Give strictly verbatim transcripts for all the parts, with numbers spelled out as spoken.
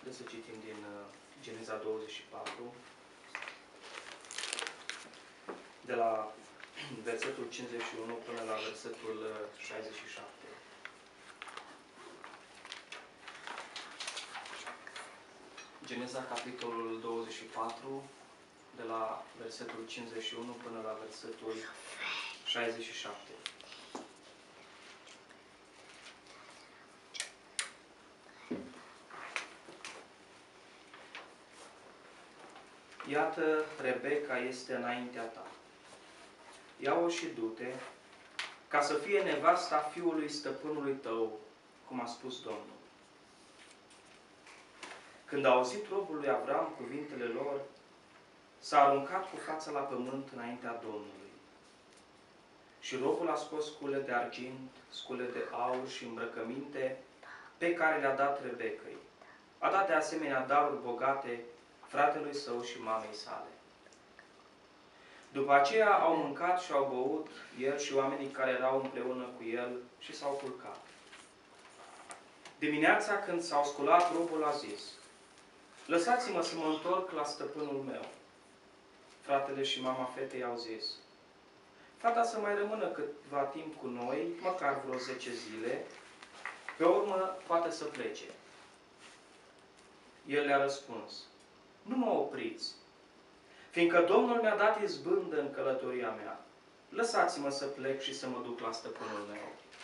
Haideți să citim din Geneza douăzeci și patru, de la versetul cincizeci și unu până la versetul șaizeci și șapte. Geneza, capitolul douăzeci și patru, de la versetul cincizeci și unu până la versetul șaizeci și șapte. Iată, Rebecca este înaintea ta. Ia-o și du-te, ca să fie nevasta fiului stăpânului tău, cum a spus Domnul. Când a auzit robul lui Avram cuvintele lor, s-a aruncat cu fața la pământ înaintea Domnului. Și robul a scos scule de argint, scule de aur și îmbrăcăminte pe care le-a dat Rebecăi. A dat de asemenea daruri bogate fratelui său și mamei sale. După aceea au mâncat și au băut el și oamenii care erau împreună cu el și s-au culcat. Dimineața, când s-au sculat, robul a zis: lăsați-mă să mă întorc la stăpânul meu. Fratele și mama fetei au zis: fata să mai rămână câtva timp cu noi, măcar vreo zece zile, pe urmă poate să plece. El le-a răspuns: nu mă opriți, fiindcă Domnul mi-a dat izbândă în călătoria mea. Lăsați-mă să plec și să mă duc la stăpânul meu.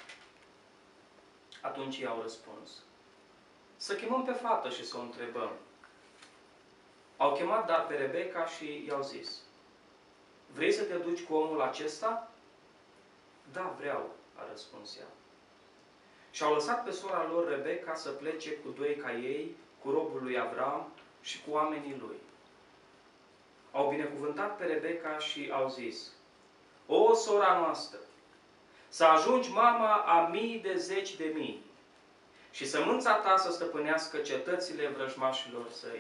Atunci i-au răspuns: să chemăm pe fată și să o întrebăm. Au chemat dar pe Rebecca și i-au zis: vrei să te duci cu omul acesta? Da, vreau, a răspuns ea. Și au lăsat pe sora lor Rebecca să plece cu doi ca ei, cu robul lui Avram și cu oamenii lui. Au binecuvântat pe Rebecca și au zis: o, sora noastră, să ajungi mama a mii de zeci de mii și sămânța ta să stăpânească cetățile vrăjmașilor săi.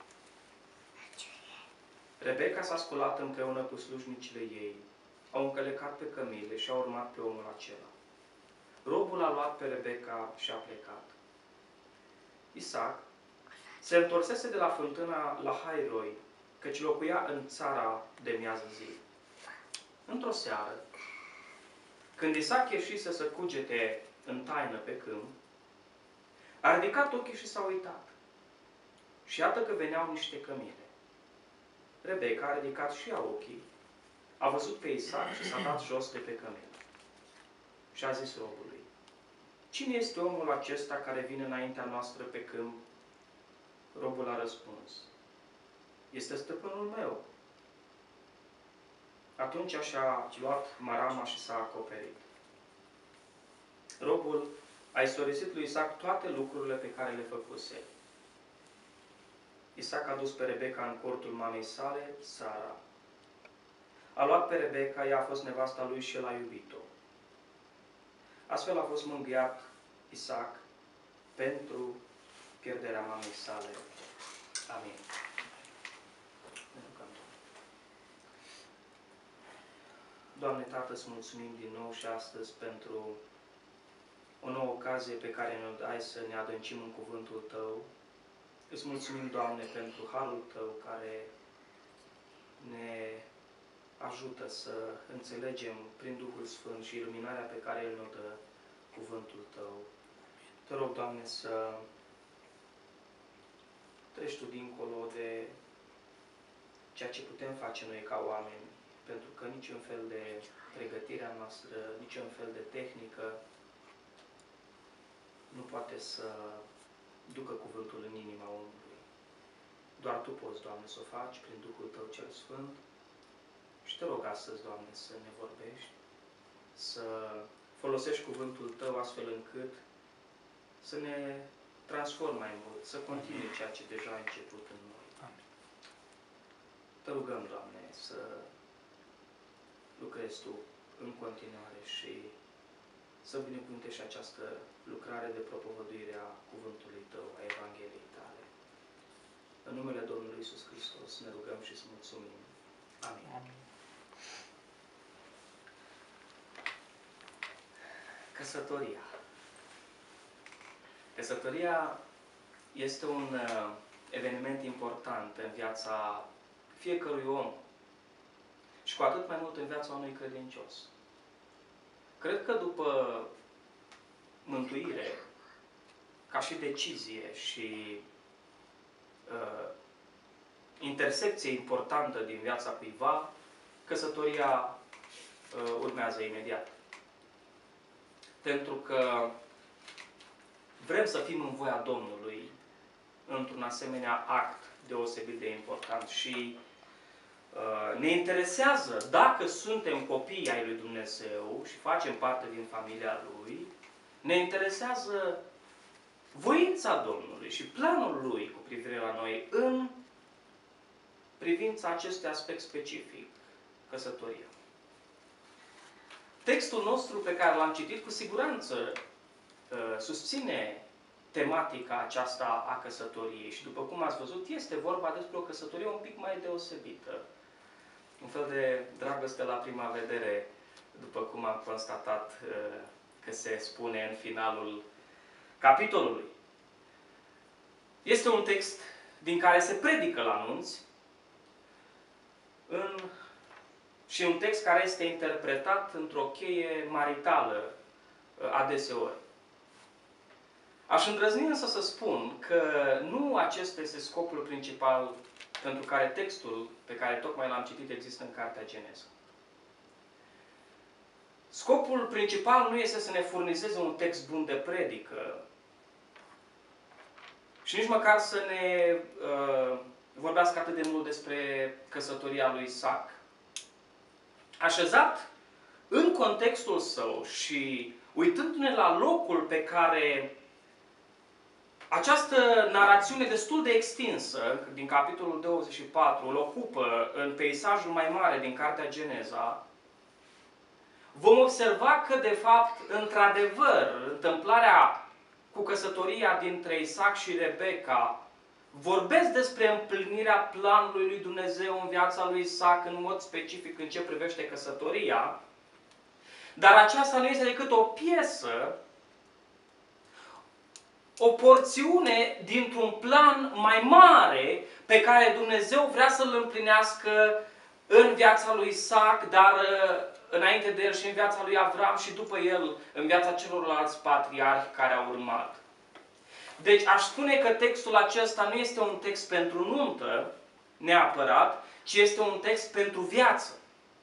Rebecca s-a sculat împreună cu slujnicile ei, au încălecat pe cămile și au urmat pe omul acela. Robul a luat pe Rebecca și a plecat. Isaac se întorsese de la fântâna la Hairoi, căci locuia în țara de miază zi. Într-o seară, când Isaac ieșise să cugete în taină pe câmp, a ridicat ochii și s-a uitat. Și iată că veneau niște cămile. Rebecca a ridicat și ea ochii, a văzut pe Isaac și s-a dat jos de pe cămilă. Și a zis robului: cine este omul acesta care vine înaintea noastră pe câmp? Robul a răspuns: este stăpânul meu. Atunci și-a luat marama și s-a acoperit. Robul a istorisit lui Isaac toate lucrurile pe care le făcuse. Isaac a dus pe Rebecca în cortul mamei sale, Sara. A luat pe Rebecca, ea a fost nevasta lui și el a iubit-o. Astfel a fost mângâiat Isaac pentru pierderea mamei sale. Amin. Doamne Tată, îți mulțumim din nou și astăzi pentru o nouă ocazie pe care ne-o dai să ne adâncim în cuvântul Tău. Îți mulțumim, Doamne, pentru harul Tău care ne ajută să înțelegem prin Duhul Sfânt și iluminarea pe care El ne-o dă cuvântul Tău. Te rog, Doamne, să treci Tu dincolo de ceea ce putem face noi ca oameni, pentru că niciun fel de pregătirea noastră, niciun fel de tehnică nu poate să ducă cuvântul în inima omului. Doar Tu poți, Doamne, să o faci prin Duhul Tău cel Sfânt. Și te rog astăzi, Doamne, să ne vorbești, să folosești cuvântul Tău astfel încât să ne transformi mai mult, să continui ceea ce deja a început în noi. Amin. Te rugăm, Doamne, să lucrezi Tu în continuare și să binecuvântești această lucrare de propovăduire a cuvântului Tău, a Evangheliei Tale. În numele Domnului Iisus Hristos ne rugăm și îți mulțumim. Amin. Amin. Căsătoria. Căsătoria este un uh, eveniment important în viața fiecărui om și cu atât mai mult în viața unui credincios. Cred că după mântuire, ca și decizie și uh, intersecție importantă din viața cuiva, căsătoria uh, urmează imediat. Pentru că vrem să fim în voia Domnului într-un asemenea act deosebit de important și uh, ne interesează dacă suntem copii ai lui Dumnezeu și facem parte din familia Lui, ne interesează voința Domnului și planul Lui cu privire la noi în privința acestui aspect specific, căsătoria. Textul nostru pe care l-am citit cu siguranță susține tematica aceasta a căsătoriei și după cum ați văzut, este vorba despre o căsătorie un pic mai deosebită. Un fel de dragoste la prima vedere, după cum am constatat că se spune în finalul capitolului. Este un text din care se predică la anunț în, și un text care este interpretat într-o cheie maritală adeseori. Aș îndrăzni însă să spun că nu acesta este scopul principal pentru care textul pe care tocmai l-am citit există în Cartea Geneza. Scopul principal nu este să ne furnizeze un text bun de predică și nici măcar să ne uh, vorbească atât de mult despre căsătoria lui Isaac. Așezat în contextul său și uitându-ne la locul pe care această narațiune destul de extinsă, din capitolul douăzeci și patru, îl ocupă în peisajul mai mare din Cartea Geneza, vom observa că, de fapt, într-adevăr, întâmplarea cu căsătoria dintre Isaac și Rebecca vorbesc despre împlinirea planului lui Dumnezeu în viața lui Isaac, în mod specific în ce privește căsătoria, dar aceasta nu este decât o piesă, o porțiune dintr-un plan mai mare pe care Dumnezeu vrea să-l împlinească în viața lui Isaac, dar înainte de el și în viața lui Avram și după el în viața celorlalți patriarhi care au urmat. Deci aș spune că textul acesta nu este un text pentru nuntă, neapărat, ci este un text pentru viață.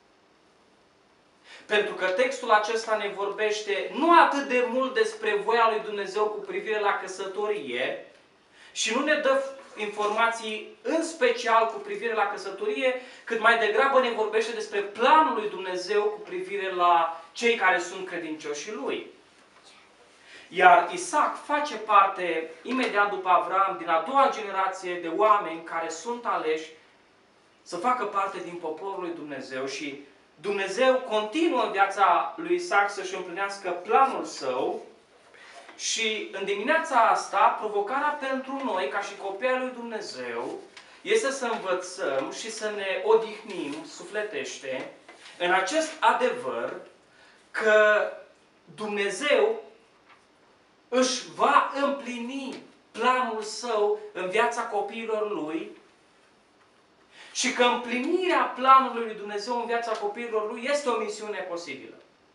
Pentru că textul acesta ne vorbește nu atât de mult despre voia lui Dumnezeu cu privire la căsătorie și nu ne dă informații în special cu privire la căsătorie, cât mai degrabă ne vorbește despre planul lui Dumnezeu cu privire la cei care sunt credincioșii lui. Iar Isaac face parte, imediat după Avram, din a doua generație de oameni care sunt aleși să facă parte din poporul lui Dumnezeu și Dumnezeu continuă în viața lui Isaac să-și împlinească planul său și în dimineața asta, provocarea pentru noi, ca și copii ai lui Dumnezeu, este să învățăm și să ne odihnim sufletește în acest adevăr că Dumnezeu își va împlini planul său în viața copiilor lui și că împlinirea planului lui Dumnezeu în viața copiilor lui este o misiune posibilă.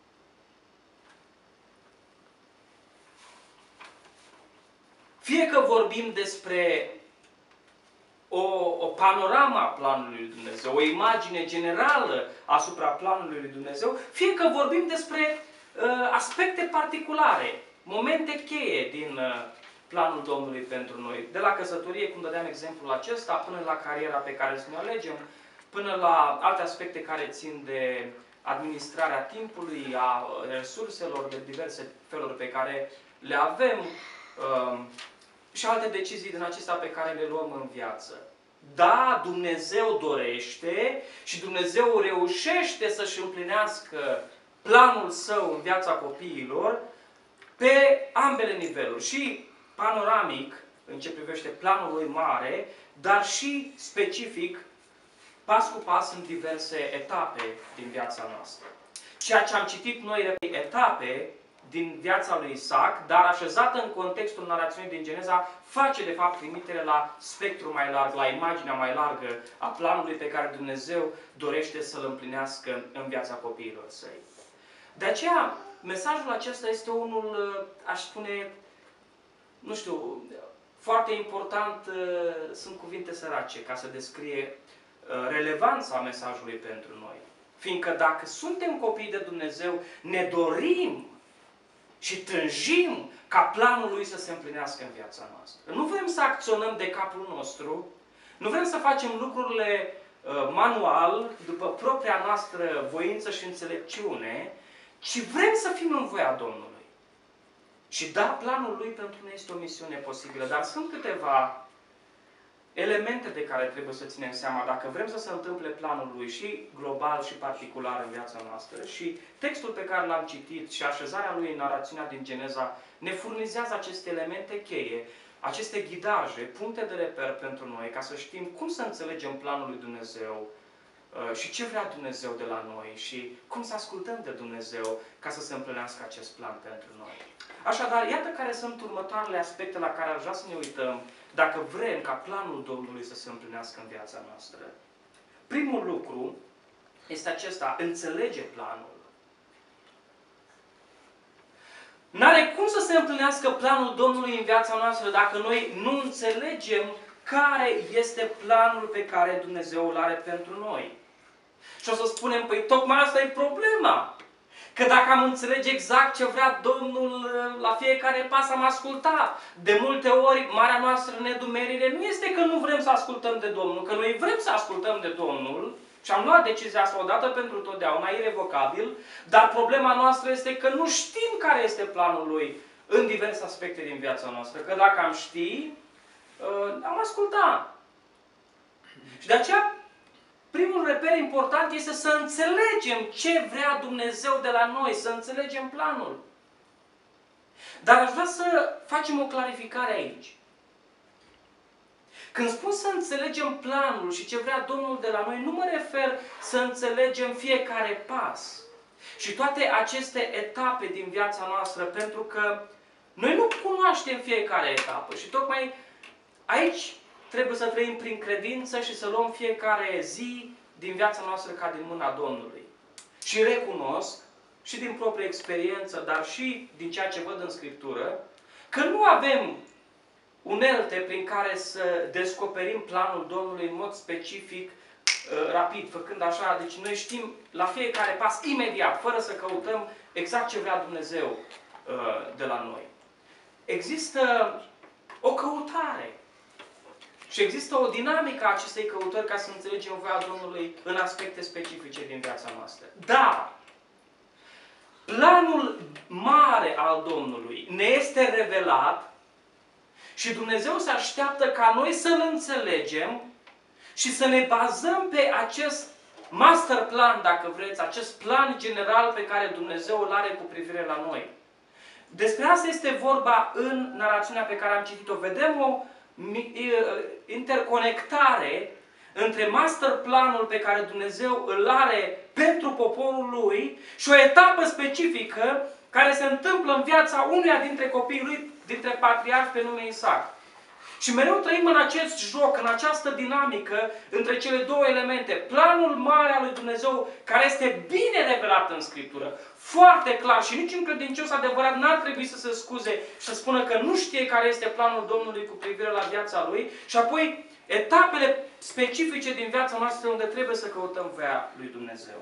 Fie că vorbim despre o, o panoramă a planului lui Dumnezeu, o imagine generală asupra planului lui Dumnezeu, fie că vorbim despre uh, aspecte particulare, momente cheie din uh, planul Domnului pentru noi. De la căsătorie, cum dădeam exemplul acesta, până la cariera pe care să ne alegem, până la alte aspecte care țin de administrarea timpului, a resurselor de diverse feluri pe care le avem uh, și alte decizii din acestea pe care le luăm în viață. Da, Dumnezeu dorește și Dumnezeu reușește să-și împlinească planul său în viața copiilor pe ambele niveluri. Și panoramic, în ce privește planul lui mare, dar și specific, pas cu pas în diverse etape din viața noastră. Ceea ce am citit noi de etape din viața lui Isaac, dar așezată în contextul narațiunii din Geneza, face de fapt trimitere la spectru mai larg, la imaginea mai largă a planului pe care Dumnezeu dorește să-l împlinească în viața copiilor săi. De aceea, mesajul acesta este unul, aș spune, nu știu, foarte important, sunt cuvinte sărace ca să descrie relevanța mesajului pentru noi. Fiindcă dacă suntem copii de Dumnezeu, ne dorim și tânjim ca planul Lui să se împlinească în viața noastră. Nu vrem să acționăm de capul nostru, nu vrem să facem lucrurile uh, manual, după propria noastră voință și înțelepciune, ci vrem să fim în voia Domnului. Și da, planul Lui pentru noi este o misiune posibilă, dar sunt câteva elemente de care trebuie să ținem seama dacă vrem să se întâmple planul Lui și global și particular în viața noastră. Și textul pe care l-am citit și așezarea lui în narațiunea din Geneza ne furnizează aceste elemente cheie, aceste ghidaje, puncte de reper pentru noi, ca să știm cum să înțelegem planul lui Dumnezeu și ce vrea Dumnezeu de la noi și cum să ascultăm de Dumnezeu ca să se împlinească acest plan pentru noi. Așadar, iată care sunt următoarele aspecte la care aș vrea să ne uităm dacă vrem ca planul Domnului să se împlinească în viața noastră. Primul lucru este acesta, înțelege planul. N-are cum să se împlinească planul Domnului în viața noastră dacă noi nu înțelegem care este planul pe care Dumnezeu îl are pentru noi. Și o să spunem, păi tocmai asta e problema. Că dacă am înțelege exact ce vrea Domnul, la fiecare pas am ascultat. De multe ori, marea noastră nedumerire nu este că nu vrem să ascultăm de Domnul, că noi vrem să ascultăm de Domnul și am luat decizia asta odată pentru totdeauna, irevocabil, dar problema noastră este că nu știm care este planul Lui în diverse aspecte din viața noastră. Că dacă am ști, am ascultat. Și de aceea, primul reper important este să înțelegem ce vrea Dumnezeu de la noi, să înțelegem planul. Dar aș vrea să facem o clarificare aici. Când spun să înțelegem planul și ce vrea Domnul de la noi, nu mă refer să înțelegem fiecare pas și toate aceste etape din viața noastră, pentru că noi nu cunoaștem fiecare etapă și tocmai aici trebuie să trăim prin credință și să luăm fiecare zi din viața noastră ca din mâna Domnului. Și recunosc, și din proprie experiență, dar și din ceea ce văd în Scriptură, că nu avem unelte prin care să descoperim planul Domnului în mod specific, rapid, făcând așa. Deci noi știm la fiecare pas, imediat, fără să căutăm exact ce vrea Dumnezeu de la noi. Există o căutare. Și există o dinamică a acestei căutări ca să înțelegem voia Domnului în aspecte specifice din viața noastră. Dar planul mare al Domnului ne este revelat și Dumnezeu se așteaptă ca noi să-L înțelegem și să ne bazăm pe acest master plan, dacă vreți, acest plan general pe care Dumnezeu îl are cu privire la noi. Despre asta este vorba în narațiunea pe care am citit-o. Vedem o interconectare între master planul pe care Dumnezeu îl are pentru poporul Lui și o etapă specifică care se întâmplă în viața unuia dintre copiii Lui, dintre patriarhi pe nume Isaac. Și mereu trăim în acest joc, în această dinamică între cele două elemente. Planul mare al lui Dumnezeu, care este bine revelat în Scriptură, foarte clar, și niciun credincios adevărat n-ar trebui să se scuze și să spună că nu știe care este planul Domnului cu privire la viața lui, și apoi etapele specifice din viața noastră unde trebuie să căutăm voia lui Dumnezeu.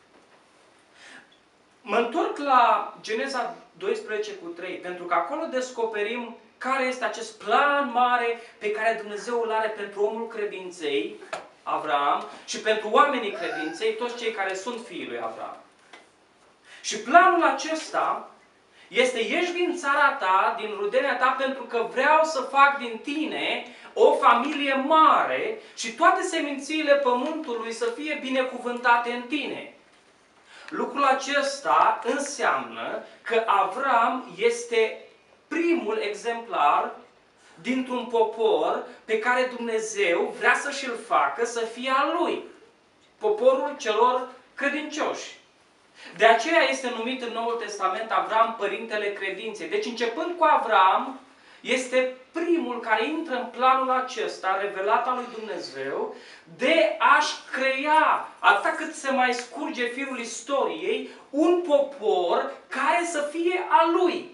Mă întorc la Geneza doisprezece cu trei, pentru că acolo descoperim care este acest plan mare pe care Dumnezeu îl are pentru omul credinței, Avram, și pentru oamenii credinței, toți cei care sunt fiii lui Avram. Și planul acesta este: ieși din țara ta, din rudenia ta, pentru că vreau să fac din tine o familie mare și toate semințiile pământului să fie binecuvântate în tine. Lucrul acesta înseamnă că Avram este primul exemplar dintr-un popor pe care Dumnezeu vrea să și-l facă să fie al lui. Poporul celor credincioși. De aceea este numit în Noul Testament Avram părintele credinței. Deci începând cu Avram, este primul care intră în planul acesta, revelat al lui Dumnezeu, de a-și crea, atât cât se mai scurge firul istoriei, un popor care să fie al lui.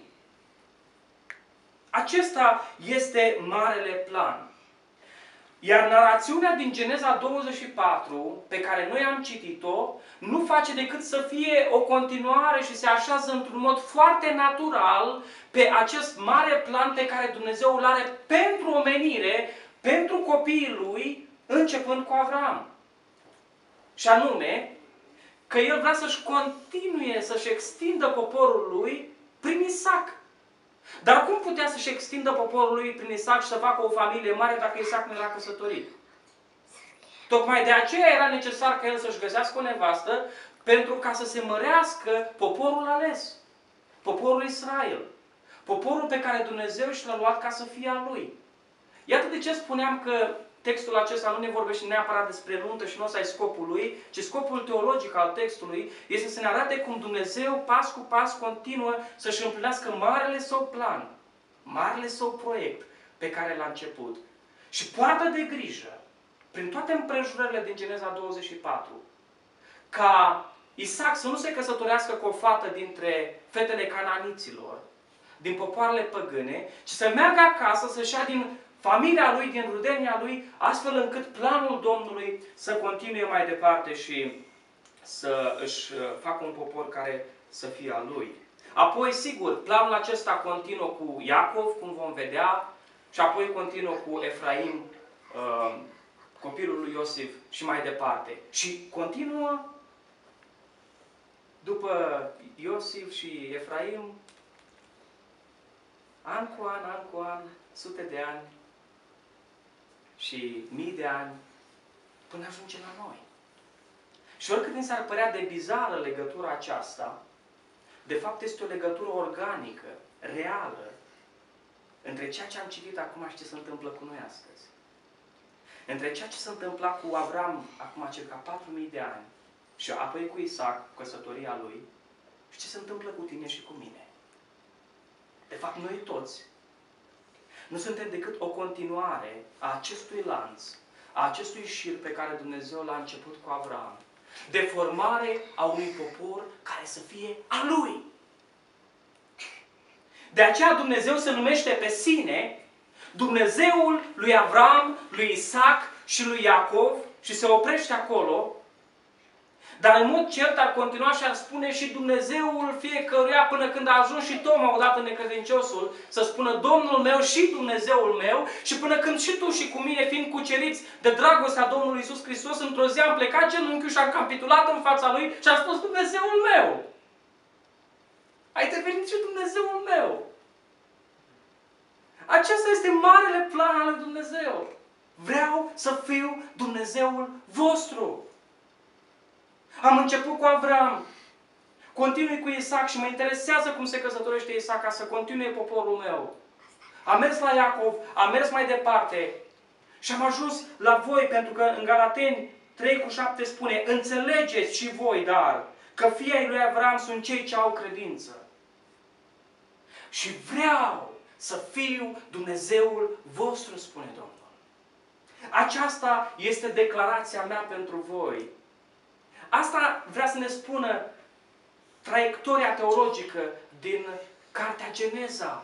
Acesta este marele plan. Iar narațiunea din Geneza douăzeci și patru, pe care noi am citit-o, nu face decât să fie o continuare și se așează într-un mod foarte natural pe acest mare plan pe care Dumnezeu îl are pentru omenire, pentru copiii lui, începând cu Avram. Și anume, că el vrea să-și continue, să-și extindă poporul lui prin Isaac. Dar cum putea să-și extindă poporul lui prin Isaac și să facă o familie mare dacă Isaac nu era căsătorit? Tocmai de aceea era necesar ca el să-și găsească o nevastă pentru ca să se mărească poporul ales. Poporul Israel. Poporul pe care Dumnezeu și l-a luat ca să fie al lui. Iată de ce spuneam că textul acesta nu ne vorbește neapărat despre nuntă și nu ăsta e scopul lui, ci scopul teologic al textului este să ne arate cum Dumnezeu, pas cu pas, continuă să-și împlinească marele său plan, marele său proiect pe care l-a început. Și poartă de grijă, prin toate împrejurările din Geneza douăzeci și patru, ca Isaac să nu se căsătorească cu o fată dintre fetele cananiților, din popoarele păgâne, ci să meargă acasă, să-și ia din familia lui, din rudenia lui, astfel încât planul Domnului să continue mai departe și să își facă un popor care să fie al lui. Apoi, sigur, planul acesta continuă cu Iacov, cum vom vedea, și apoi continuă cu Efraim, copilul lui Iosif, și mai departe. Și continuă după Iosif și Efraim, an cu an, an cu an, sute de ani și mii de ani, până ajunge la noi. Și oricât ni s-ar părea de bizară legătura aceasta, de fapt este o legătură organică, reală, între ceea ce am citit acum și ce se întâmplă cu noi astăzi. Între ceea ce se întâmpla cu Avram acum circa patru mii de ani și apoi cu Isaac, cu căsătoria lui, și ce se întâmplă cu tine și cu mine. De fapt, noi toți nu suntem decât o continuare a acestui lanț, a acestui șir pe care Dumnezeu l-a început cu Avram, de formare a unui popor care să fie al lui. De aceea Dumnezeu se numește pe sine Dumnezeul lui Avram, lui Isaac și lui Iacov și se oprește acolo, dar în mod cert ar continua și ar spune și Dumnezeul fiecăruia până când a ajuns și Toma odată necredinciosul să spună Domnul meu și Dumnezeul meu și până când și tu și cu mine fiind cuceriți de dragostea Domnului Iisus Hristos, într-o zi am plecat genunchiul și am capitulat în fața Lui și am spus Dumnezeul meu. A intervenit și Dumnezeul meu. Acesta este marele plan al lui Dumnezeu. Vreau să fiu Dumnezeul vostru. Am început cu Avram, continui cu Isaac și mă interesează cum se căsătorește Isaac ca să continue poporul meu. Am mers la Iacov, am mers mai departe și am ajuns la voi, pentru că în Galateni trei cu șapte spune, înțelegeți și voi, dar, că fii ai lui Avram sunt cei ce au credință. Și vreau să fiu Dumnezeul vostru, spune Domnul. Aceasta este declarația mea pentru voi. Asta vrea să ne spună traiectoria teologică din Cartea Geneza.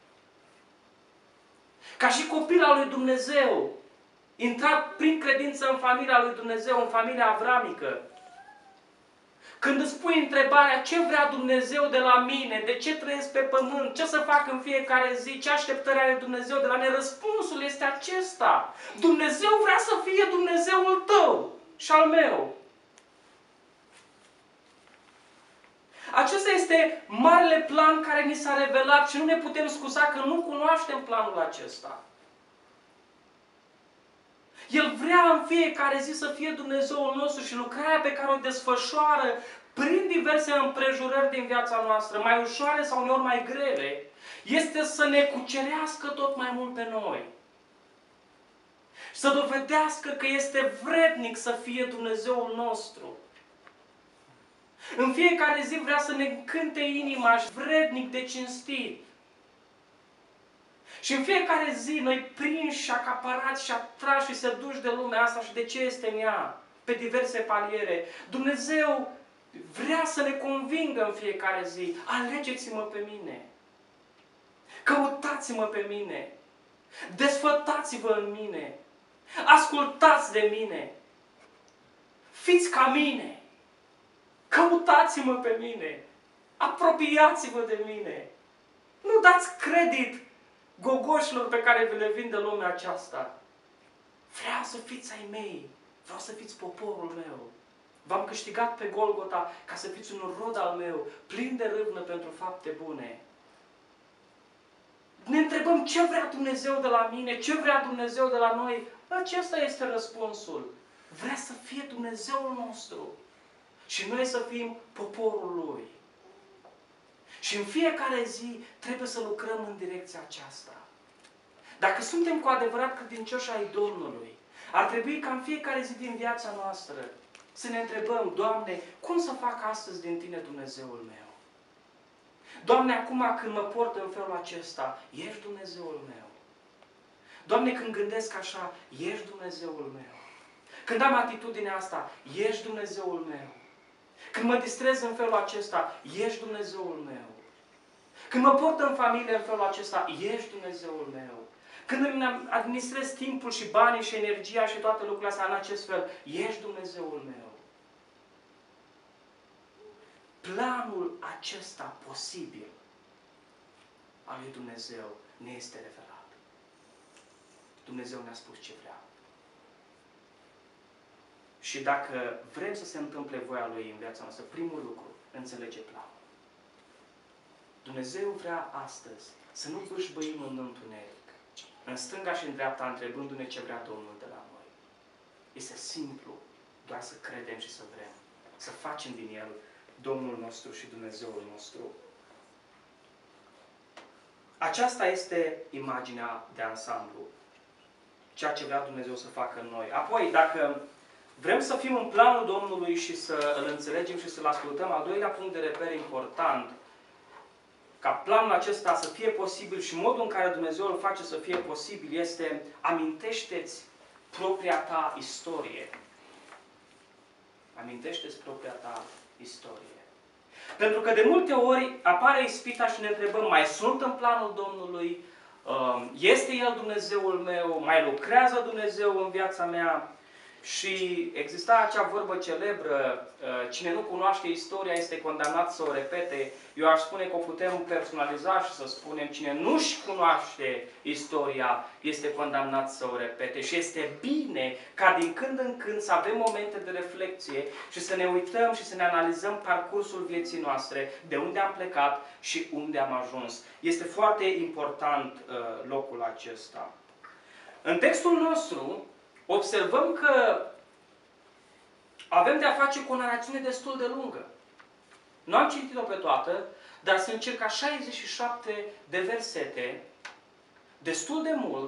Ca și copil al lui Dumnezeu, intrat prin credință în familia lui Dumnezeu, în familia avramică. Când îți pui întrebarea ce vrea Dumnezeu de la mine, de ce trăiesc pe pământ, ce să fac în fiecare zi, ce așteptări are Dumnezeu de la mine, răspunsul este acesta. Dumnezeu vrea să fie Dumnezeul tău și al meu. Acesta este marele plan care ni s-a revelat și nu ne putem scuza că nu cunoaștem planul acesta. El vrea în fiecare zi să fie Dumnezeul nostru și lucrarea pe care o desfășoară prin diverse împrejurări din viața noastră, mai ușoare sau uneori mai grele, este să ne cucerească tot mai mult pe noi. Să dovedească că este vrednic să fie Dumnezeul nostru. În fiecare zi vrea să ne încânte inima și vrednic de cinstit. Și în fiecare zi noi prinși și acaparați și atrași și seduși de lumea asta și de ce este în ea, pe diverse paliere. Dumnezeu vrea să ne convingă în fiecare zi. Alegeți-mă pe mine. Căutați-mă pe mine. Desfătați-vă în mine. Ascultați de mine. Fiți ca mine. Căutați-mă pe mine. Apropiați-vă de mine. Nu dați credit gogoșilor pe care vi le vinde lumea aceasta. Vreau să fiți ai mei. Vreau să fiți poporul meu. V-am câștigat pe Golgota ca să fiți un rod al meu, plin de râvnă pentru fapte bune. Ne întrebăm ce vrea Dumnezeu de la mine, ce vrea Dumnezeu de la noi. Acesta este răspunsul. Vrea să fie Dumnezeul nostru. Și noi să fim poporul Lui. Și în fiecare zi trebuie să lucrăm în direcția aceasta. Dacă suntem cu adevărat credincioși ai Domnului, ar trebui ca în fiecare zi din viața noastră să ne întrebăm, Doamne, cum să fac astăzi din Tine Dumnezeul meu? Doamne, acum când mă port în felul acesta, ești Dumnezeul meu. Doamne, când gândesc așa, ești Dumnezeul meu. Când am atitudinea asta, ești Dumnezeul meu. Când mă distrez în felul acesta, ești Dumnezeul meu. Când mă port în familie în felul acesta, ești Dumnezeul meu. Când îmi administrez timpul și banii și energia și toate lucrurile astea în acest fel, ești Dumnezeul meu. Planul acesta posibil al lui Dumnezeu ne este revelat. Dumnezeu ne-a spus ce vrea. Și dacă vrem să se întâmple voia Lui în viața noastră, primul lucru, înțelege planul. Dumnezeu vrea astăzi să nu bâșbâim în întuneric, în stânga și în dreapta, întrebându-ne ce vrea Domnul de la noi. Este simplu, doar să credem și să vrem, să facem din El Domnul nostru și Dumnezeul nostru. Aceasta este imaginea de ansamblu, ceea ce vrea Dumnezeu să facă în noi. Apoi, dacă vrem să fim în planul Domnului și să îl înțelegem și să-l ascultăm, al doilea punct de reper important, ca planul acesta să fie posibil și modul în care Dumnezeu îl face să fie posibil este: amintește-ți propria ta istorie. Amintește-ți propria ta istorie. Pentru că de multe ori apare ispita și ne întrebăm, mai sunt în planul Domnului? Este El Dumnezeul meu? Mai lucrează Dumnezeu în viața mea? Și exista acea vorbă celebră, cine nu cunoaște istoria este condamnat să o repete. Eu aș spune că o putem personaliza și să spunem, cine nu-și cunoaște istoria este condamnat să o repete. Și este bine ca din când în când să avem momente de reflexie și să ne uităm și să ne analizăm parcursul vieții noastre, de unde am plecat și unde am ajuns. Este foarte important uh, locul acesta. În textul nostru observăm că avem de a face cu o narațiune destul de lungă. Nu am citit-o pe toată, dar sunt circa șaizeci și șapte de versete, destul de mult,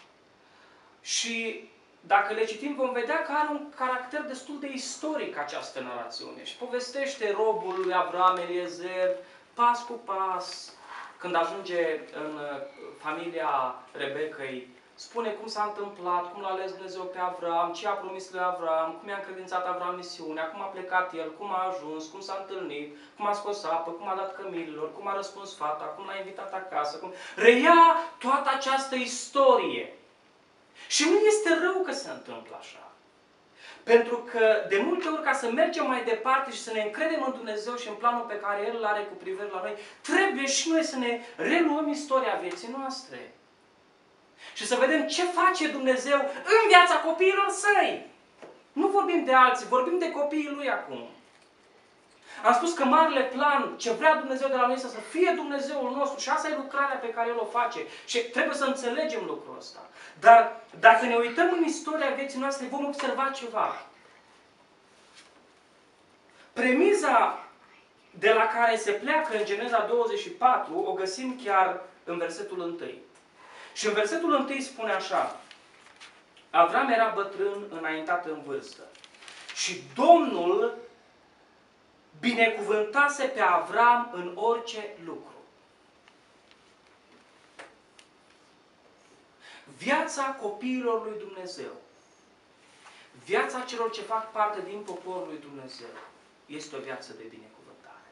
și dacă le citim vom vedea că are un caracter destul de istoric această narațiune. Și povestește robul lui Avram, Eliezer, pas cu pas, când ajunge în familia Rebecăi, spune cum s-a întâmplat, cum l-a ales Dumnezeu pe Avram, ce a promis lui Avram, cum i-a încredințat Avram misiunea, cum a plecat el, cum a ajuns, cum s-a întâlnit, cum a scos apă, cum a dat cămililor, cum a răspuns fata, cum l-a invitat acasă. Cum... Reia toată această istorie. Și nu este rău că se întâmplă așa. Pentru că de multe ori, ca să mergem mai departe și să ne încredem în Dumnezeu și în planul pe care El îl are cu privire la noi, trebuie și noi să ne reluăm istoria vieții noastre. Și să vedem ce face Dumnezeu în viața copiilor Săi. Nu vorbim de alții, vorbim de copiii Lui acum. Am spus că marele plan, ce vrea Dumnezeu de la noi, este să fie Dumnezeul nostru și asta e lucrarea pe care El o face. Și trebuie să înțelegem lucrul ăsta. Dar dacă ne uităm în istoria vieții noastre, vom observa ceva. Premiza de la care se pleacă în Geneza douăzeci și patru o găsim chiar în versetul unu. Și în versetul unu spune așa: Avram era bătrân, înaintat în vârstă. Și Domnul binecuvântase pe Avram în orice lucru. Viața copiilor lui Dumnezeu, viața celor ce fac parte din poporul lui Dumnezeu, este o viață de binecuvântare.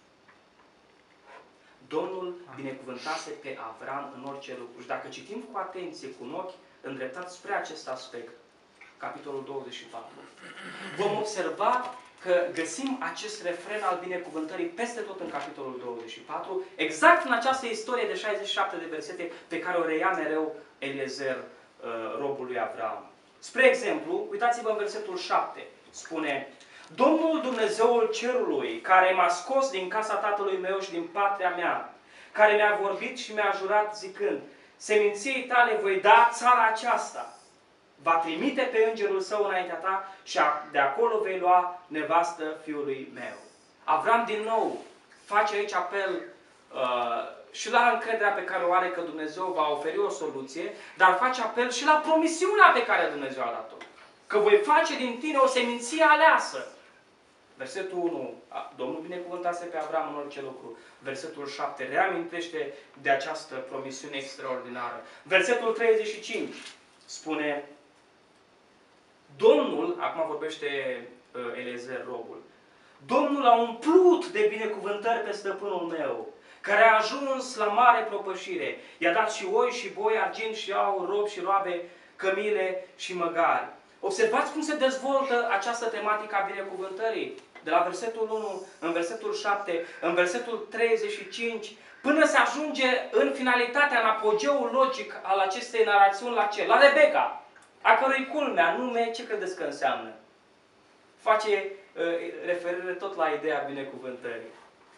Domnul binecuvântase pe Avram în orice lucru. Și dacă citim cu atenție, cu un ochi îndreptat spre acest aspect, capitolul douăzeci și patru, vom observa că găsim acest refren al binecuvântării peste tot în capitolul douăzeci și patru, exact în această istorie de șaizeci și șapte de versete pe care o reia mereu Eliezer, robul lui Avram. Spre exemplu, uitați-vă în versetul șapte, spune: Domnul Dumnezeul cerului, care m-a scos din casa tatălui meu și din patria mea, care mi-a vorbit și mi-a jurat zicând: seminției tale voi da țara aceasta, va trimite pe îngerul său înaintea ta și de acolo vei lua nevastă fiului meu. Avram din nou face aici apel uh, și la încrederea pe care o are că Dumnezeu va oferi o soluție, dar face apel și la promisiunea pe care Dumnezeu a dat-o. Că voi face din tine o seminție aleasă. Versetul unu, Domnul binecuvântase pe Avram în orice lucru. Versetul șapte reamintește de această promisiune extraordinară. Versetul treizeci și cinci spune: Domnul, acum vorbește uh, Eliezer robul, Domnul a umplut de binecuvântări pe stăpânul meu, care a ajuns la mare propășire. I-a dat și oi și boi, argint și aur, robi și roabe, cămile și măgari. Observați cum se dezvoltă această tematică a binecuvântării. De la versetul unu, în versetul șapte, în versetul treizeci și cinci, până se ajunge în finalitatea, în apogeul logic al acestei narațiuni la ce? La Rebecca, a cărui culmea, nume, ce credeți că înseamnă? Face uh, referire tot la ideea binecuvântării.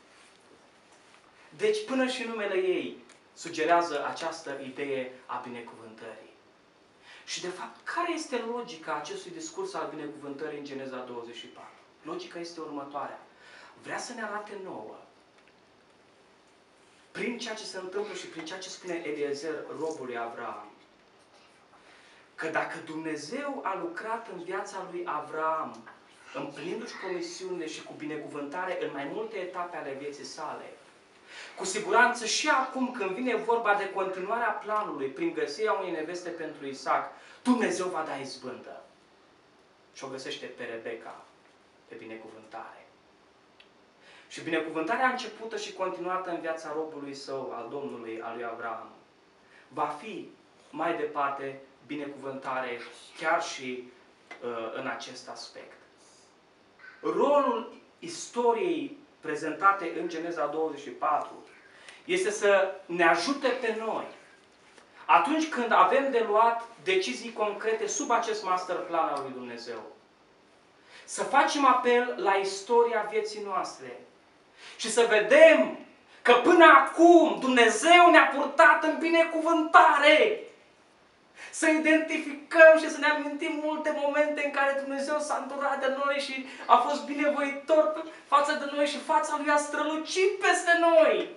Deci până și numele ei sugerează această idee a binecuvântării. Și de fapt, care este logica acestui discurs al binecuvântării în Geneza douăzeci și patru? Logica este următoarea. Vrea să ne arate nouă, prin ceea ce se întâmplă și prin ceea ce spune Eliezer robului Avram, că dacă Dumnezeu a lucrat în viața lui Avram, împlinindu-și promisiunile și cu binecuvântare în mai multe etape ale vieții sale, cu siguranță și acum când vine vorba de continuarea planului prin găsirea unei neveste pentru Isaac, Dumnezeu va da izbândă. Și o găsește pe Rebecca, pe binecuvântare. Și binecuvântarea începută și continuată în viața robului său, al Domnului, al lui Avram, va fi mai departe binecuvântare chiar și uh, în acest aspect. Rolul istoriei prezentate în Geneza douăzeci și patru este să ne ajute pe noi, atunci când avem de luat decizii concrete sub acest master plan al lui Dumnezeu, să facem apel la istoria vieții noastre și să vedem că până acum Dumnezeu ne-a purtat în binecuvântare. Să identificăm și să ne amintim multe momente în care Dumnezeu s-a îndurat de noi și a fost binevoitor față de noi și fața Lui a strălucit peste noi.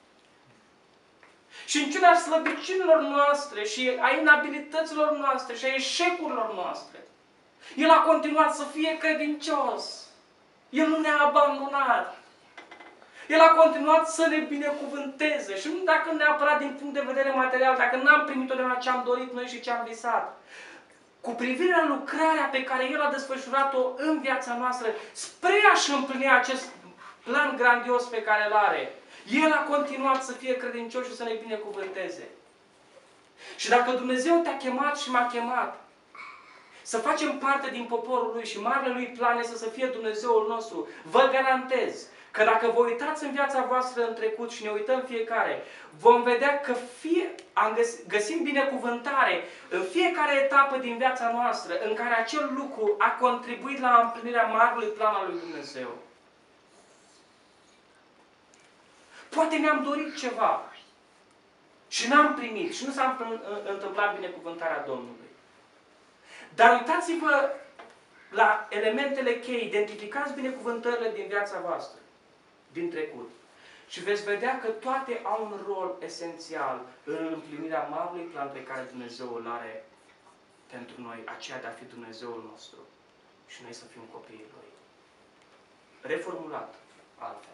Și în ciuda slăbiciunilor noastre și a inabilităților noastre și a eșecurilor noastre, El a continuat să fie credincios. El nu ne-a abandonat. El a continuat să ne binecuvânteze. Și nu dacă neapărat din punct de vedere material, dacă n-am primit totdeauna ce am dorit noi și ce am visat. Cu privire la lucrarea pe care El a desfășurat-o în viața noastră, spre a-și împlini acest plan grandios pe care îl are, El a continuat să fie credincios și să ne binecuvânteze. Și dacă Dumnezeu te-a chemat și m-a chemat să facem parte din poporul Lui și marele Lui plan este să fie Dumnezeul nostru, vă garantez că dacă vă uitați în viața voastră în trecut și ne uităm fiecare, vom vedea că fie, am găs, găsim binecuvântare în fiecare etapă din viața noastră în care acel lucru a contribuit la împlinirea marelui plan al lui Dumnezeu. Poate ne-am dorit ceva și n-am primit și nu s-a întâmplat binecuvântarea Domnului. Dar uitați-vă la elementele cheie, identificați binecuvântările din viața voastră, din trecut. Și veți vedea că toate au un rol esențial în împlinirea marelui plan pe care Dumnezeu îl are pentru noi, aceea de a fi Dumnezeul nostru și noi să fim copiii Lui. Reformulat altfel.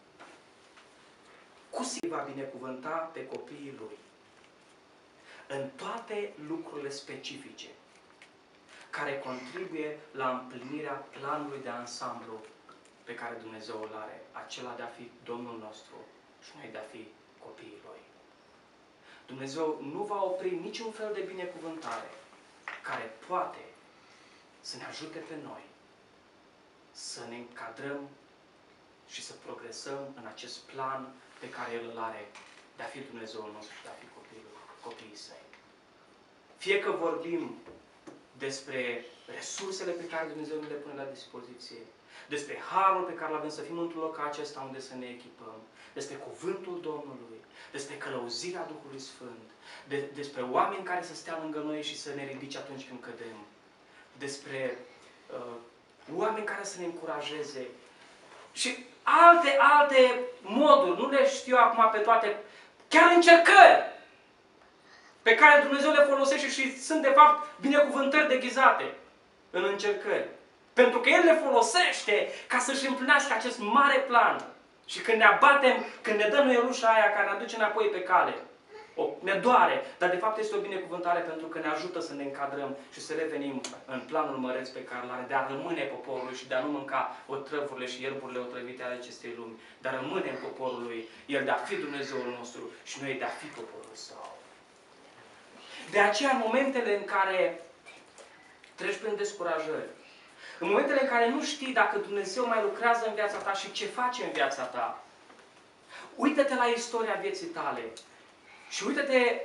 Cu sigur va binecuvânta pe copiii lui în toate lucrurile specifice care contribuie la împlinirea planului de ansamblu pe care Dumnezeu îl are, acela de a fi Domnul nostru și noi de a fi copiii Lui. Dumnezeu nu va opri niciun fel de binecuvântare care poate să ne ajute pe noi să ne încadrăm și să progresăm în acest plan pe care El îl are de a fi Dumnezeul nostru și de a fi copiii, copiii Săi. Fie că vorbim despre resursele pe care Dumnezeu ne le pune la dispoziție, despre harul pe care îl avem să fim într-un loc ca acesta unde să ne echipăm, despre cuvântul Domnului, despre călăuzirea Duhului Sfânt, de, despre oameni care să stea lângă noi și să ne ridice atunci când cădem, despre uh, oameni care să ne încurajeze și alte, alte moduri, nu le știu acum pe toate, chiar încercări pe care Dumnezeu le folosește și sunt de fapt binecuvântări deghizate în încercări. Pentru că El le folosește ca să-și împlinească acest mare plan. Și când ne abatem, când ne dă nuielușa aia care ne aduce înapoi pe cale, o, ne doare, dar de fapt este o binecuvântare pentru că ne ajută să ne încadrăm și să revenim în planul măreț pe care îl are, de a rămâne poporul și de a nu mânca otrăvurile și ierburile otrăvite ale acestei lumi, de a rămâne în poporul Lui, El de a fi Dumnezeul nostru și noi de a fi poporul Său. De aceea, în momentele în care treci prin descurajări, în momentele în care nu știi dacă Dumnezeu mai lucrează în viața ta și ce face în viața ta, uită-te la istoria vieții tale și uită-te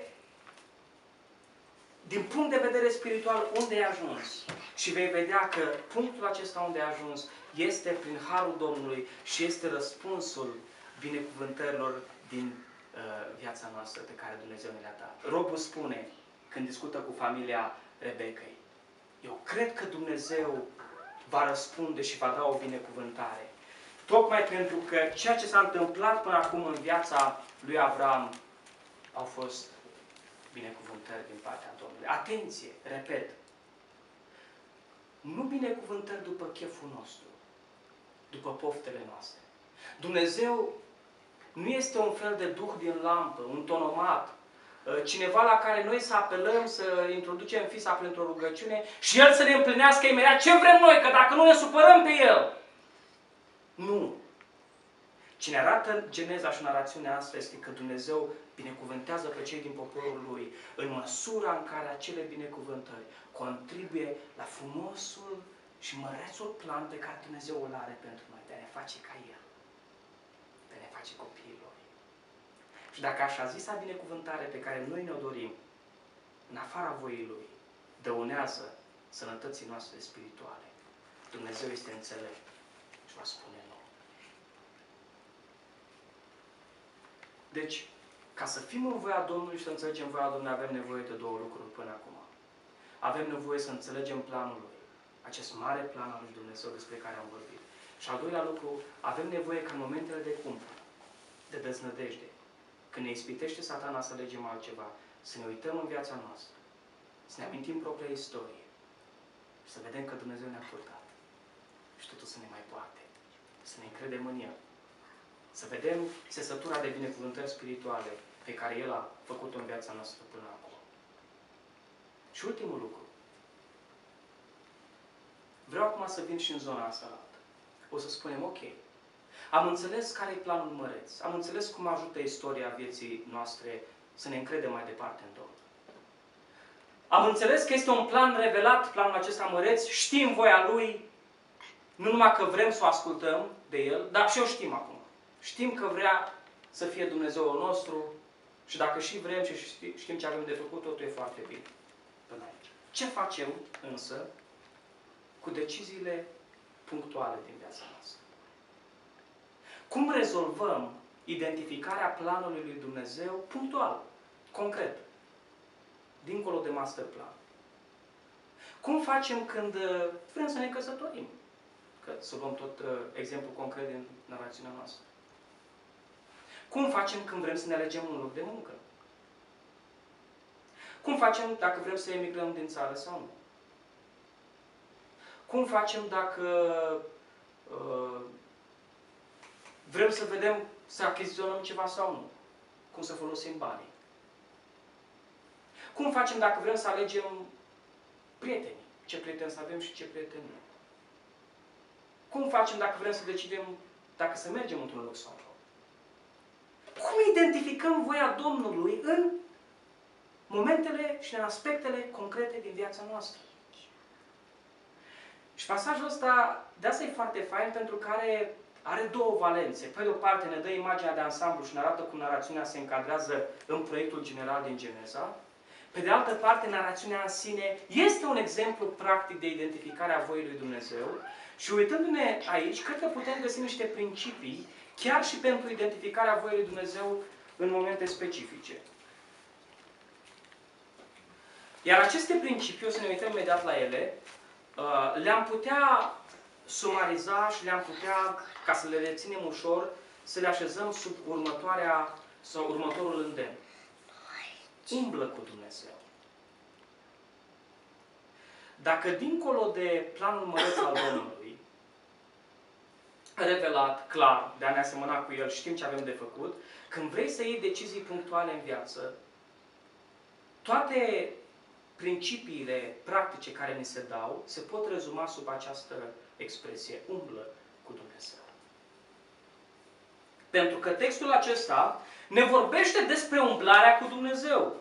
din punct de vedere spiritual unde ai ajuns. Și vei vedea că punctul acesta unde ai ajuns este prin harul Domnului și este răspunsul binecuvântărilor din uh, viața noastră pe care Dumnezeu ne le-a dat. Robul spune, când discută cu familia Rebecăi, eu cred că Dumnezeu va răspunde și va da o binecuvântare. Tocmai pentru că ceea ce s-a întâmplat până acum în viața lui Avram au fost binecuvântări din partea Domnului. Atenție, repet, nu binecuvântări după cheful nostru, după poftele noastre. Dumnezeu nu este un fel de duh din lampă, un tonomat, cineva la care noi să apelăm, să introducem fisa printr-o rugăciune și El să ne împlinească imediat ce vrem noi, că dacă nu ne supărăm pe El. Nu. Cine arată geneza și narațiunea asta este că Dumnezeu binecuvântează pe cei din poporul Lui în măsura în care acele binecuvântări contribuie la frumosul și mărețul plan pe care Dumnezeu îl are pentru noi, de a ne face ca El, de a ne face copiii Lui. Și dacă așa zisa binecuvântare pe care noi ne-o dorim, în afara voii Lui, dăunează sănătății noastre spirituale, Dumnezeu este înțelept și va spune nu. Deci, ca să fim în voia Domnului și să înțelegem voia Domnului, avem nevoie de două lucruri până acum. Avem nevoie să înțelegem planul Lui, acest mare plan al lui Dumnezeu despre care am vorbit. Și al doilea lucru, avem nevoie ca în momentele de cumpăr, de deznădejde, când ne ispitește Satana să alegem altceva, să ne uităm în viața noastră, să ne amintim propria istorie și să vedem că Dumnezeu ne-a purtat și totul să ne mai poate, să ne încredem în El, să vedem țesătura de binecuvântări spirituale pe care El a făcut-o în viața noastră până acum. Și ultimul lucru. Vreau acum să vin și în zona asta altă. O să spunem, ok, am înțeles care e planul măreț, am înțeles cum ajută istoria vieții noastre să ne încredem mai departe în Domnul. Am înțeles că este un plan revelat, planul acesta măreț, știm voia Lui, nu numai că vrem să o ascultăm de El, dar și o știm acum. Știm că vrea să fie Dumnezeul nostru și dacă și vrem și știm ce avem de făcut, totul e foarte bine până aici. Ce facem însă cu deciziile punctuale din viața noastră? Cum rezolvăm identificarea planului lui Dumnezeu punctual, concret, dincolo de master plan? Cum facem când vrem să ne căsătorim? Că să luăm tot uh, exemplu concret din narațiunea noastră. Cum facem când vrem să ne alegem un loc de muncă? Cum facem dacă vrem să emigrăm din țară sau nu? Cum facem dacă uh, vrem să vedem, să achiziționăm ceva sau nu. Cum să folosim banii. Cum facem dacă vrem să alegem prieteni? Ce prieteni să avem și ce prieteni nu? Cum facem dacă vrem să decidem dacă să mergem într-un loc sau nu? Cum identificăm voia Domnului în momentele și în aspectele concrete din viața noastră? Și pasajul ăsta, de asta e foarte fain, pentru că are, are două valențe. Pe de o parte ne dă imaginea de ansamblu și ne arată cum narațiunea se încadrează în proiectul general din Geneza. Pe de altă parte, narațiunea în sine este un exemplu practic de identificare a voii lui Dumnezeu. Și uitându-ne aici, cred că putem găsi niște principii, chiar și pentru identificarea voii lui Dumnezeu în momente specifice. Iar aceste principii, o să ne uităm imediat la ele, le-am putea sumariza și le-am putea, ca să le reținem ușor, să le așezăm sub următoarea sau următorul îndemn. Umblă cu Dumnezeu. Dacă dincolo de planul măreț al Domnului, revelat, clar, de a ne asemăna cu El, știm ce avem de făcut, când vrei să iei decizii punctuale în viață, toate principiile practice care ni se dau se pot rezuma sub această expresie, umblă cu Dumnezeu. Pentru că textul acesta ne vorbește despre umblarea cu Dumnezeu.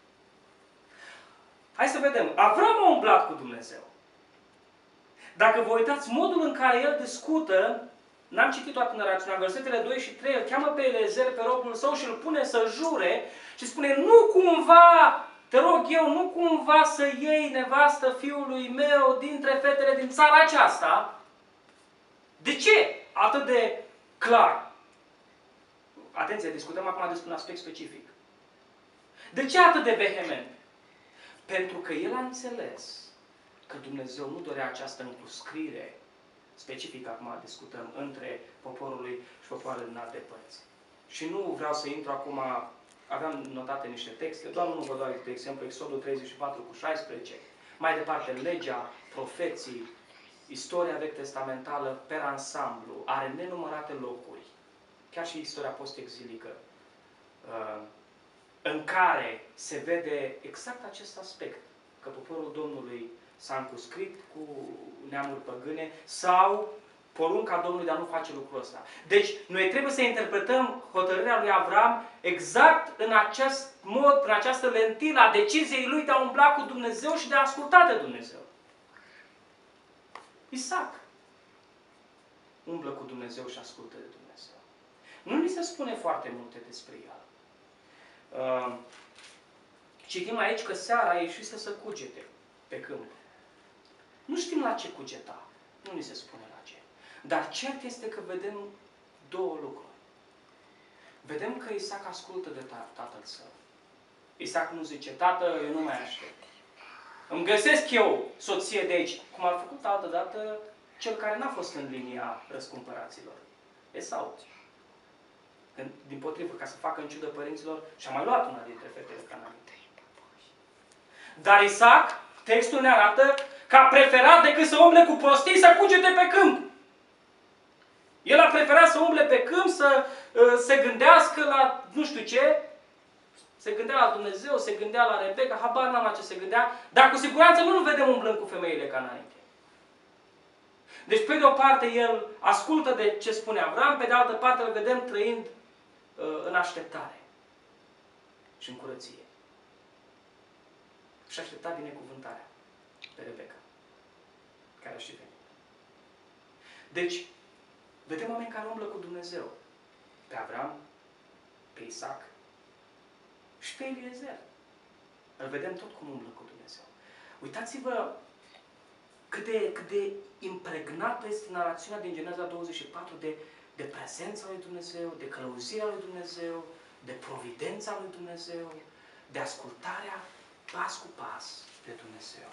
Hai să vedem. Avram a umblat cu Dumnezeu. Dacă vă uitați modul în care el discută, n-am citit toată narațiunea, versetele doi și trei, îl cheamă pe Eliezer, pe robul său, și îl pune să jure și spune, nu cumva, te rog eu, nu cumva să iei nevastă fiului meu dintre fetele din țara aceasta. De ce atât de clar? Atenție, discutăm acum despre un aspect specific. De ce atât de vehement? Pentru că el a înțeles că Dumnezeu nu dorea această încuscrire specifică, acum discutăm, între poporul lui și popoarele din alte părți. Și nu vreau să intru acum, aveam notate niște texte, doar nu vă dau de exemplu, Exodul treizeci și patru cu șaisprezece, mai departe, legea, profeții, istoria vechi testamentală, per ansamblu, are nenumărate locuri, chiar și istoria post-exilică, în care se vede exact acest aspect, că poporul Domnului s-a încuscrit cu neamuri păgâne sau porunca Domnului de a nu face lucrul ăsta. Deci, noi trebuie să interpretăm hotărârea lui Avram exact în acest mod, în această lentilă a deciziei lui de a umbla cu Dumnezeu și de a asculta de Dumnezeu. Isaac umblă cu Dumnezeu și ascultă de Dumnezeu. Nu ni se spune foarte multe despre el. Uh, citim aici că seara a ieșit să se cugete pe câmp. Nu știm la ce cugeta. Nu ni se spune la ce. Dar cert este că vedem două lucruri. Vedem că Isaac ascultă de tatăl său. Isaac nu zice, tată, eu nu mai aștept. Îmi găsesc eu soție de aici, cum a făcut altă dată cel care n-a fost în linia răscumpăraților. Esau. Dimpotrivă, ca să facă în ciudă părinților, și-a mai luat una dintre fetele cananite. Dar Isaac, textul ne arată că a preferat decât să umble cu prostii, să cugete pe câmp. El a preferat să umble pe câmp, să uh, se gândească la nu știu ce, se gândea la Dumnezeu, se gândea la Rebecca, habar n-am la ce se gândea, dar cu siguranță nu îl vedem umblând cu femeile cananite. Deci, pe de o parte, el ascultă de ce spune Avram, pe de altă parte îl vedem trăind uh, în așteptare și în curăție. Și aștepta binecuvântarea pe Rebecca, care a și venit. Deci, vedem oameni care umblă cu Dumnezeu. Pe Avram, pe Isaac și pe Eliezer. Îl vedem tot cum umblă cu Dumnezeu. Uitați-vă cât de, cât de impregnată este narațiunea din Geneza douăzeci și patru de, de prezența lui Dumnezeu, de călăuzirea lui Dumnezeu, de providența lui Dumnezeu, de ascultarea pas cu pas de Dumnezeu.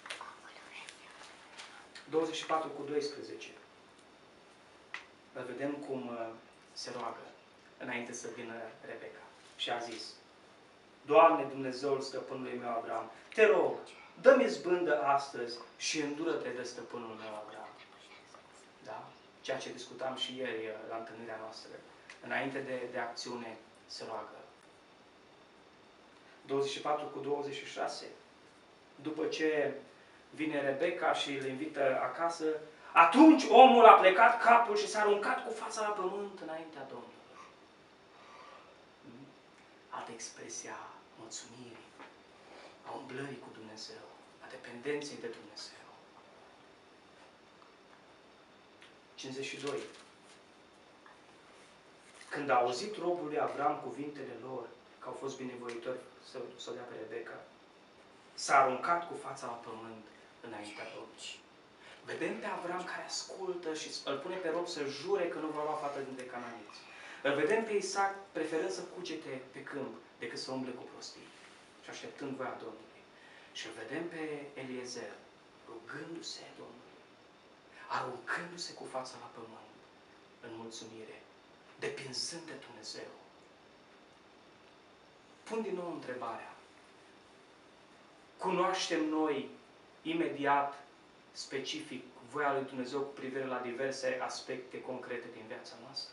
douăzeci și patru cu doisprezece. Îl vedem cum uh, se roagă înainte să vină Rebecca. Și a zis, Doamne Dumnezeul stăpânului meu Avram, te rog, dă-mi izbândă astăzi și îndură-te de stăpânul meu Avram. Da? ceea ce discutam și ieri la întâlnirea noastră. Înainte de, de acțiune se roagă. douăzeci și patru cu douăzeci și șase. După ce vine Rebecca și îl invită acasă, atunci omul a plecat capul și s-a aruncat cu fața la pământ înaintea Domnului. Altă expresie a mulțumirii, a umblării cu Dumnezeu, a dependenței de Dumnezeu. cincizeci și doi. Când a auzit robul lui Avram cuvintele lor, că au fost binevoitori să, să o dea pe Rebecca, s-a aruncat cu fața la pământ înaintea Domnului. Vedem pe Avram care ascultă și îl pune pe rob să jure că nu va lua fată dintre cananiți. Îl vedem pe Isaac preferând să cugete pe câmp decât să umble cu prostii și așteptând voia Domnului. Și îl vedem pe Eliezer rugându-se Domnului, aruncându-se cu fața la pământ în mulțumire, depinzând de Dumnezeu. Pun din nou întrebarea. Cunoaștem noi imediat, specific, voia lui Dumnezeu cu privire la diverse aspecte concrete din viața noastră?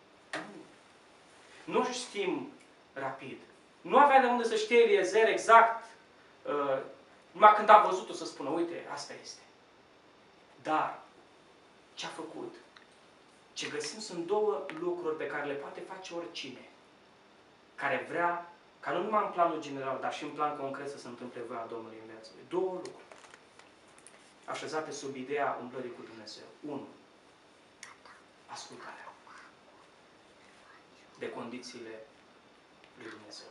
Nu. Nu știm rapid. Nu avea de unde să știe Eliezer exact, uh, numai când a văzut-o să spună, uite, asta este. Dar, ce a făcut? Ce găsim sunt două lucruri pe care le poate face oricine care vrea, ca nu numai în planul general, dar și în plan concret să se întâmple voia Domnului în viața lui. Două lucruri așezate sub ideea umblării cu Dumnezeu. Unu, ascultarea de condițiile lui Dumnezeu.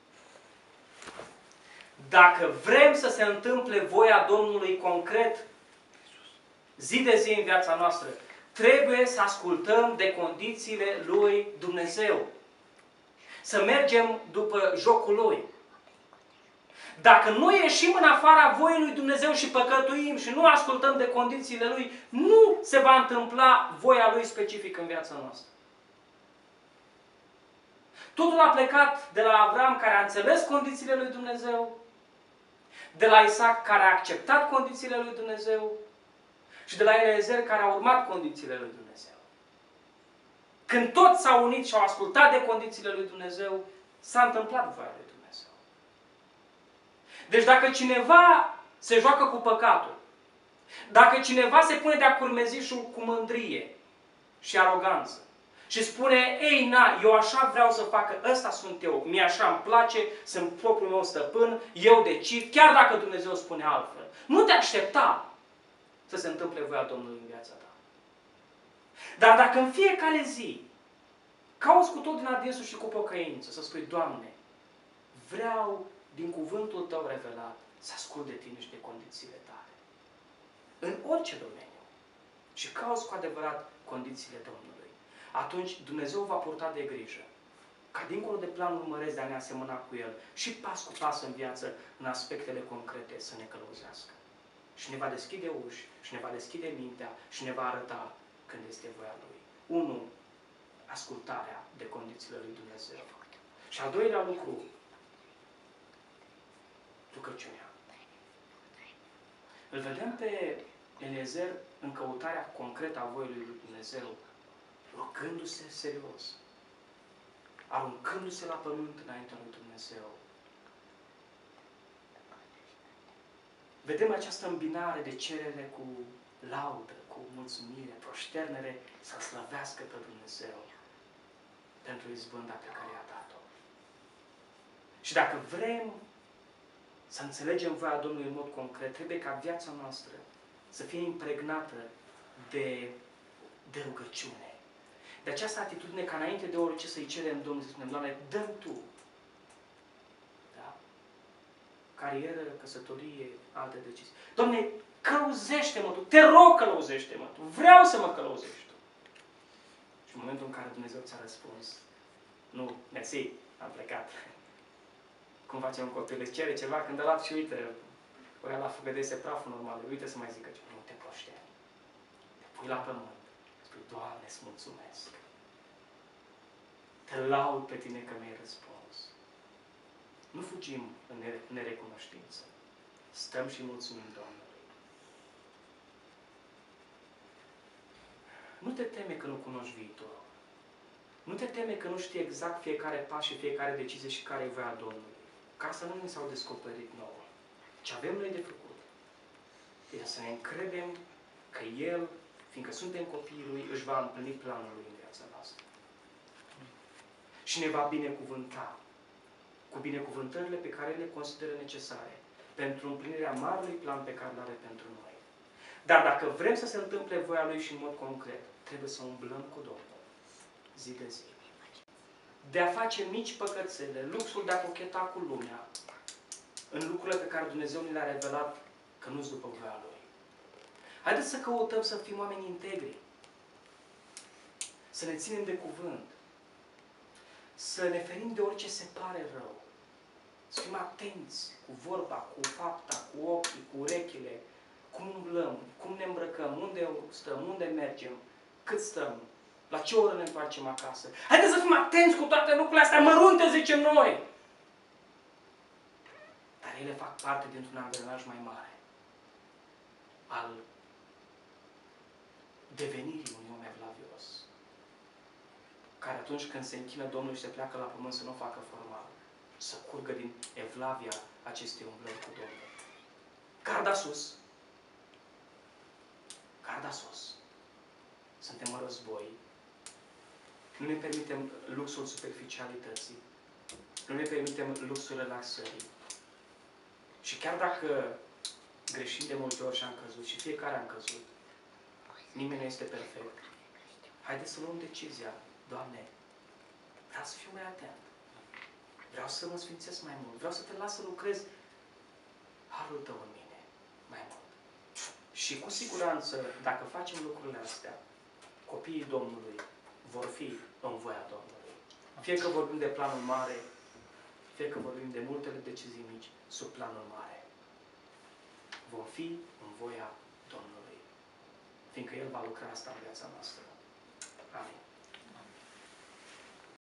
Dacă vrem să se întâmple voia Domnului concret, zi de zi în viața noastră, trebuie să ascultăm de condițiile lui Dumnezeu. Să mergem după jocul lui. Dacă nu ieșim în afara voii lui Dumnezeu și păcătuim și nu ascultăm de condițiile lui, nu se va întâmpla voia lui specifică în viața noastră. Totul a plecat de la Avram, care a înțeles condițiile lui Dumnezeu, de la Isaac, care a acceptat condițiile lui Dumnezeu, și de la Eliezer, care a urmat condițiile lui Dumnezeu. Când toți s-au unit și au ascultat de condițiile lui Dumnezeu, s-a întâmplat voia lui Dumnezeu. Deci dacă cineva se joacă cu păcatul, dacă cineva se pune de-a curmezișul cu mândrie și aroganță și spune, ei, na, eu așa vreau să fac, ăsta sunt eu, mie așa îmi place, sunt propriul meu stăpân, eu decid, chiar dacă Dumnezeu spune altfel. Nu te aștepta să se întâmple voia Domnului în viața ta. Dar dacă în fiecare zi cauți cu tot din adinsul și cu pocăință să spui, Doamne, vreau din cuvântul Tău revelat să ascult de Tine și de condițiile Tale. În orice domeniu. Și cauți cu adevărat condițiile Domnului. Atunci Dumnezeu va purta de grijă ca dincolo de planul măresc de a ne asemăna cu El și pas cu pas în viață, în aspectele concrete, să ne călăuzească. Și ne va deschide uși, și ne va deschide mintea, și ne va arăta când este voia Lui. Unu, ascultarea de condițiile lui Dumnezeu. Și al doilea lucru, rugăciunea. Îl vedem pe Eliezer în căutarea concretă a voii lui Dumnezeu, rugându-se serios, aruncându-se la pământ înaintea lui Dumnezeu. Vedem această îmbinare de cerere cu laudă, cu mulțumire, proșternere, să slăvească pe Dumnezeu pentru izbânda pe care i-a dat-o. Și dacă vrem să înțelegem voia Domnului în mod concret, trebuie ca viața noastră să fie impregnată de, de rugăciune. De această atitudine ca înainte de orice să-i cerem Domnului, să spunem, Doamne, dă-mi Tu. Da? Carieră, căsătorie, alte decizii. Doamne, călăuzește-mă Tu, te rog călăuzește-mă Tu, vreau să mă călăuzești Tu. Și în momentul în care Dumnezeu ți-a răspuns, nu, mersi, am plecat. Cum face un copil, îți cere ceva, când ăla și uite, o ia la fugădese praful normal, uite să mai zică ceva, nu te proștea. Te pui la pământ, spui, Doamne, îți mulțumesc. Te laud pe Tine că mi-ai răspuns. Nu fugim în nerecunoștință. Stăm și mulțumim Domnului. Nu te teme că nu cunoști viitorul. Nu te teme că nu știi exact fiecare pas și fiecare decizie și care e voia Domnului. Ca să nu ne s-au descoperit nouă. Ce avem noi de făcut e să ne încredem că El, fiindcă suntem copiii Lui, își va împlini planul Lui în viața noastră. Și ne va binecuvânta cu binecuvântările pe care le consideră necesare pentru împlinirea marelui plan pe care îl are pentru noi. Dar dacă vrem să se întâmple voia Lui și în mod concret, trebuie să umblăm cu Domnul zi de zi. De a face mici păcățele, luxul de a cocheta cu lumea, în lucrurile pe care Dumnezeu ne le-a revelat că nu-s după voia Lui. Haideți să căutăm să fim oameni integri, să ne ținem de cuvânt, să ne ferim de orice se pare rău, să fim atenți cu vorba, cu fapta, cu ochii, cu urechile, cum umblăm, cum ne îmbrăcăm, unde stăm, unde mergem, cât stăm, la ce oră ne întoarcem acasă. Haideți să fim atenți cu toate lucrurile astea mărunte, zicem noi! Dar ele fac parte dintr-un angrenaj mai mare al devenirii unui om evlavios, care atunci când se închină Domnul și se pleacă la pământ să nu o facă formal, să curgă din evlavia acestei umblări cu Domnul. Garda sus! Garda sus! Suntem în război. Nu ne permitem luxul superficialității. Nu ne permitem luxul relaxării. Și chiar dacă greșim de multe ori și am căzut, și fiecare am căzut, nimeni nu este perfect. Haideți să luăm decizia. Doamne, vreau să fiu mai atent. Vreau să mă sfințesc mai mult. Vreau să te las să lucrezi harul Tău în mine mai mult. Și cu siguranță, dacă facem lucrurile astea, copiii Domnului vor fi în voia Domnului. Fie că vorbim de planul mare, fie că vorbim de multele decizii mici sub planul mare. Vom fi în voia Domnului. Fiindcă El va lucra asta în viața noastră.